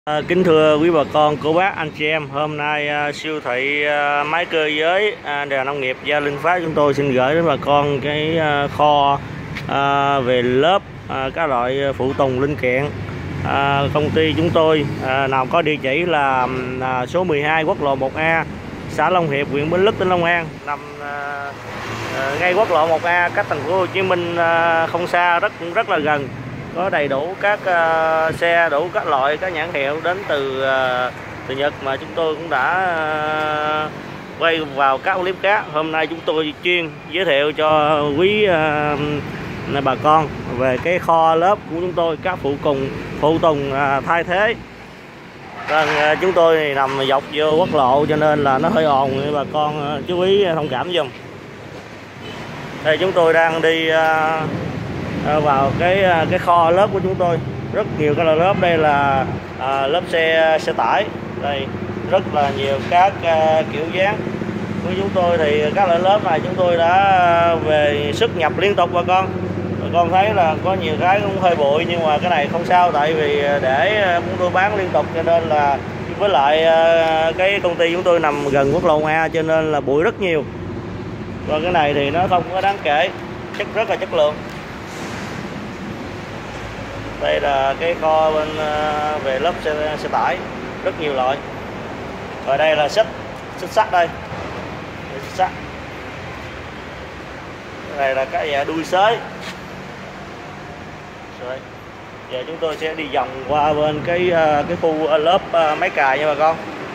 Kính thưa quý bà con, cô bác, anh chị em, hôm nay siêu thị máy cơ giới đèo nông nghiệp Gia Linh Phát chúng tôi xin gửi đến bà con cái kho về lớp các loại phụ tùng linh kiện. Công ty chúng tôi nào có địa chỉ là số 12 quốc lộ 1A, xã Long Hiệp, huyện Bến Lức, tỉnh Long An, nằm ngay quốc lộ 1A, cách thành phố Hồ Chí Minh không xa, rất là gần. Có đầy đủ các xe đủ các loại, các nhãn hiệu đến từ Nhật mà chúng tôi cũng đã quay vào các clip khác. Hôm nay chúng tôi chuyên giới thiệu cho quý bà con về cái kho lớp của chúng tôi, các phụ tùng thay thế. Chúng tôi thì nằm dọc vô quốc lộ cho nên là nó hơi ồn, bà con chú ý thông cảm giùm. Đây chúng tôi đang đi vào cái kho lớp của chúng tôi, rất nhiều các loại lớp. Đây là lớp xe tải, đây rất là nhiều các kiểu dáng của chúng tôi. Thì các loại lớp này chúng tôi đã về xuất nhập liên tục bà con thấy là có nhiều cái cũng hơi bụi, nhưng mà cái này không sao, tại vì để chúng tôi bán liên tục cho nên là, với lại cái công ty chúng tôi nằm gần quốc lộ A cho nên là bụi rất nhiều. Và cái này thì nó không có đáng kể, rất là chất lượng. Đây là cái kho bên về lớp xe tải, rất nhiều loại. Và đây là xích sắt đây, xích sắt. Cái này là cái dạng đuôi xới. Rồi giờ chúng tôi sẽ đi vòng qua bên cái khu lớp máy cài nha bà con.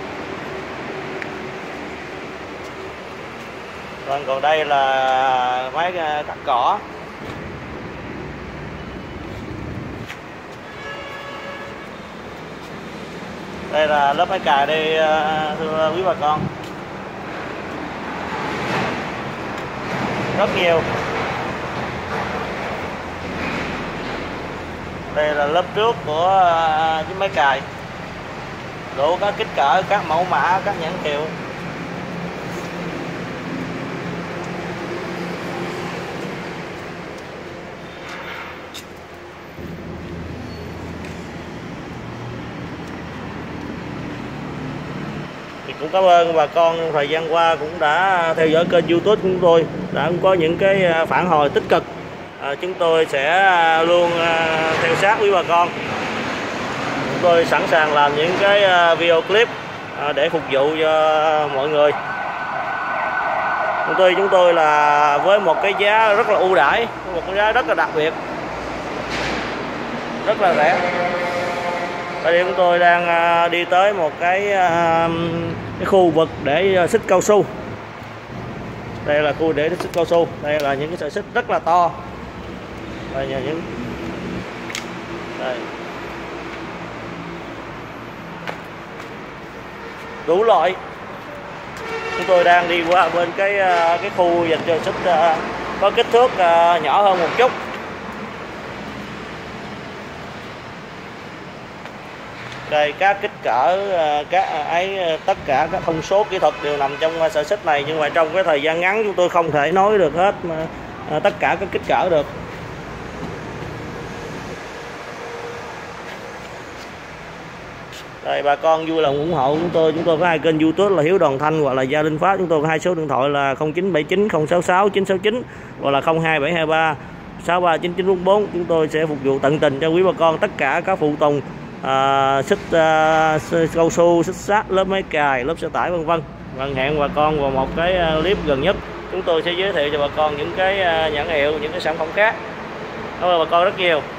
Còn đây là máy cắt cỏ. Đây là lớp máy cài đây, thưa quý bà con, rất nhiều. Đây là lớp trước của chiếc máy cài, đủ các kích cỡ, các mẫu mã, các nhãn hiệu. Cũng cảm ơn bà con thời gian qua cũng đã theo dõi kênh YouTube của chúng tôi, đã có những cái phản hồi tích cực. Chúng tôi sẽ luôn theo sát với bà con. Chúng tôi sẵn sàng làm những cái video clip để phục vụ cho mọi người. Chúng tôi là với một cái giá rất là ưu đãi, một cái giá rất là đặc biệt, rất là rẻ. Đây chúng tôi đang đi tới một cái khu vực để xích cao su. Đây là khu để xích cao su. Đây là những cái sợi xích rất là to. Đây là những đây. Đủ loại. Chúng tôi đang đi qua bên cái khu dành cho xích có kích thước nhỏ hơn một chút. Đây các kích cỡ, tất cả các thông số kỹ thuật đều nằm trong sợi xích này, nhưng mà trong cái thời gian ngắn chúng tôi không thể nói được hết mà tất cả các kích cỡ được. Đây bà con vui lòng ủng hộ chúng tôi có hai kênh YouTube là Hiếu Đoàn Thanh hoặc là Gia Linh Phát. Chúng tôi có hai số điện thoại là 0979 066 969 hoặc là 02723 639944. Chúng tôi sẽ phục vụ tận tình cho quý bà con tất cả các phụ tùng xích cao su, xích sắt, lớp máy cài, lớp xe tải, vân vân. Hẹn bà con vào một cái clip gần nhất, chúng tôi sẽ giới thiệu cho bà con những cái nhãn hiệu, những cái sản phẩm khác. Cảm ơn bà con rất nhiều.